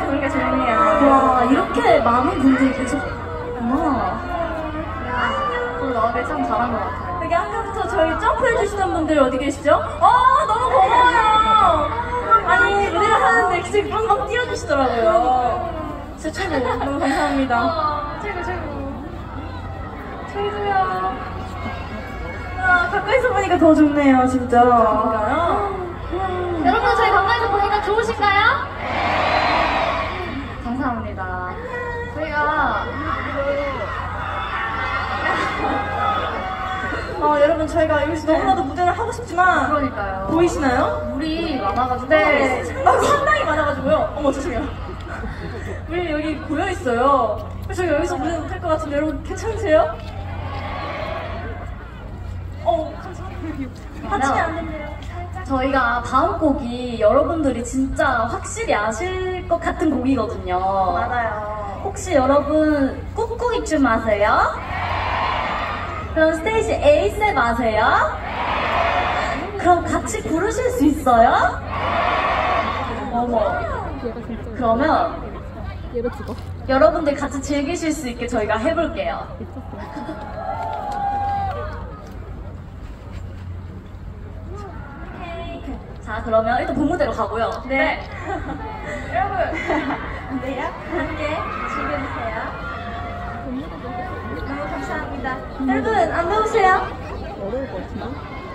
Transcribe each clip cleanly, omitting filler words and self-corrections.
같이 보니까 좋네요. 와, 이렇게 많은 분들이 계셨구나. 오늘 나오길 참 잘한 것 같아요. 여기 아까부터 저희 점프해주시는 분들 어디 계시죠? 너무 고마워요. 아니, 무대를 하는데 계속 빵빵 뛰어주시더라고요. 진짜 최고. 너무 감사합니다. 최고. 최고야. 가까이서 보니까 더 좋네요, 진짜. 그러니까요. 여러분, 저희 가까이서 보니까 좋으신가요? 감사합니다. 저희가 여러분, 저희가 여기서 너무나도 무대를 하고 싶지만 그러니까요. 보이시나요? 물이 많아가지고. 네. 상당히 많아가지고요. 어머, 죄송해요. 우리 여기 고여있어요. 저희 여기서 무대 못할 것 같은데 여러분 괜찮으세요? 다치면 안 된대요. 저희가 다음 곡이 여러분들이 진짜 확실히 아실 것 같은 곡이거든요. 맞아요. 혹시 여러분 꾹꾹이 춤 아세요? 그럼 스테이지 에이셉 아세요? 그럼 같이 부르실 수 있어요? 어머. 그러면 얘로 죽어. 여러분들 같이 즐기실 수 있게 저희가 해볼게요. 자, 그러면 일단 본무대로 가고요. 네. 여러분, 안돼요? 함께 즐겨주세요. 너무 감사합니다. 여러분, 안 더우세요? 어려울 것 같은데?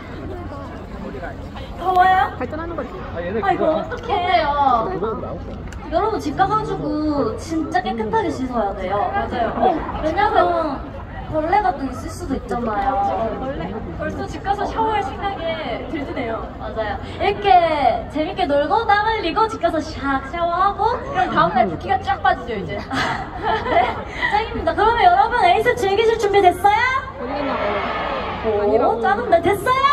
더워요? 발전하는 거지. 아이고, 어떡해. 어때요? 여러분 집 가가지고 진짜 깨끗하게 씻어야 돼요. 맞아요. 왜냐면 벌레가 또 있을 수도 있잖아요. 원래 벌써 집 가서 샤워할 생각에 들드네요. 맞아요. 이렇게 재밌게 놀고 땀 흘리고 집 가서 샥 샤워하고 그럼 다음날 붓기가 쫙 빠지죠, 이제. 네, 짱입니다. 그러면 여러분 에이스 즐기실 준비 됐어요? 어디겠냐고. 오, 짜는데 됐어요?